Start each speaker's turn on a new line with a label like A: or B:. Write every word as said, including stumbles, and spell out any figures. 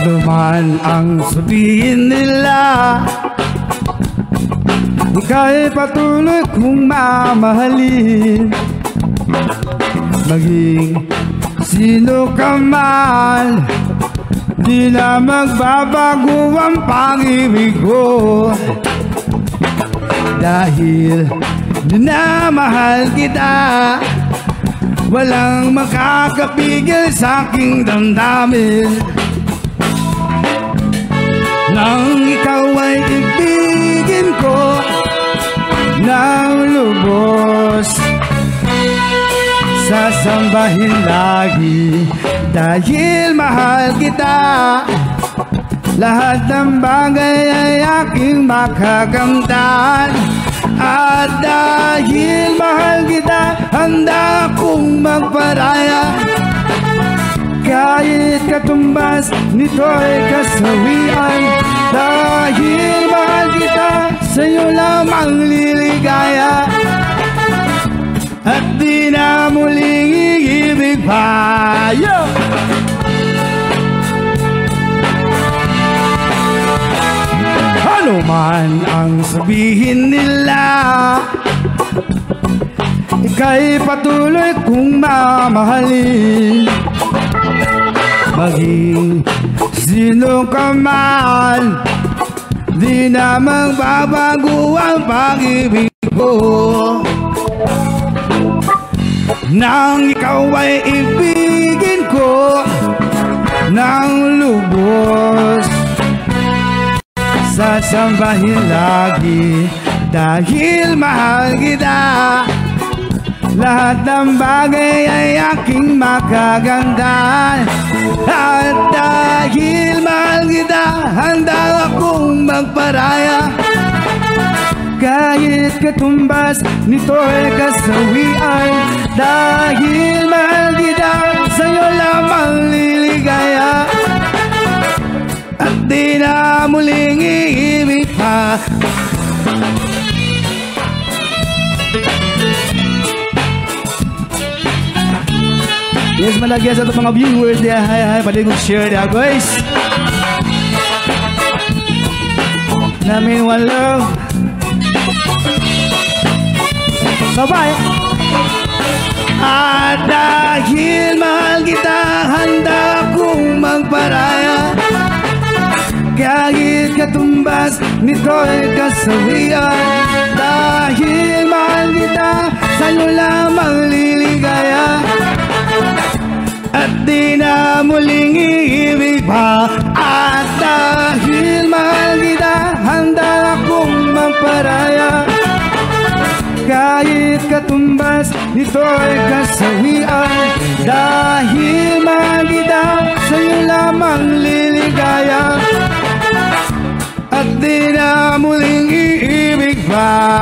A: Ano man ang sabihin nila, ika'y patuloy kong mamahalin. Maging sino ka man, di na magbabago ang pag-ibig ko. Dahil minamahal kita, walang makakapigil sa aking damdamin. Nang ikaw ay ibigin ko ng lubos, sasambahin lagi dahil mahal kita. Lahat ng bagay ay aking makakamtan. At dahil mahal kita, handa akong magparaya. Kahit katumbas nito'y kasawian. Dahil mahal kita, sa'yo lamang liligaya. At di na muling iibig pa. Yo! Ano man ang sabihin nila, ika'y patuloy kong mamahalin. Maging sino ka man, di na magbabago ang pag-ibig ko. Nang ikaw ay ibigin ko ng lubos, sasambahin lagi dahil mahal kita. Lahat ng bagay ay aking makaganda. At dahil mahal kita, handa akong magparaya. Kahit katumbas nito'y kasawian. Dahil mahal kita, sa'yo lamang liligaya. At di na muling iibig pa. Yes, malagyan sa itong mga viewers diya. Hay, hay, pwede kong share diya, guys. Namin one love. Bye-bye. At dahil mahal kita, handa akong magparaya. Kahit katumbas nito'y kasawian. Dahil mahal kita, sa'yo lamang liligaya. At di na muling iibig pa. At dahil mahal kita, handa akong magparaya. Kahit katumbas nito'y kasawian. Dahil mahal kita, sa'yo lamang liligaya. At di na muling iibig pa.